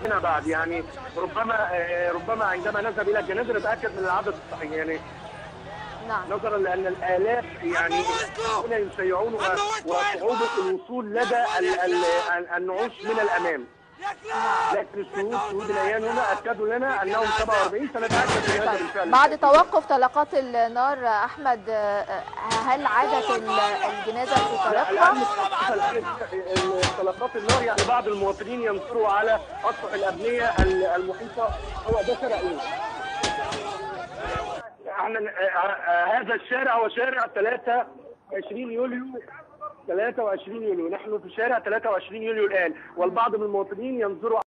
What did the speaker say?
منها بعد، يعني ربما عندما نذهب الى الجنازه نتاكد من العدد الصحيح، يعني نعم. نظرا لان الالاف يعني هنا يشيعون وصعوبه الوصول لدى النعوش من الامام. لكن شهود العيان هنا اكدوا لنا انهم 47 سنتاكد من هذا بالفعل. بعد توقف طلقات النار احمد، هل عادت الجنازه في طريقها؟ الان طلقات النار يعني بعض المواطنين ينظروا على اسطح الابنيه المحيطه. هو ده شارع ايه؟ احنا هذا الشارع هو شارع 23 يوليو. 23 يوليو، نحن في شارع 23 يوليو الان، والبعض من المواطنين ينظروا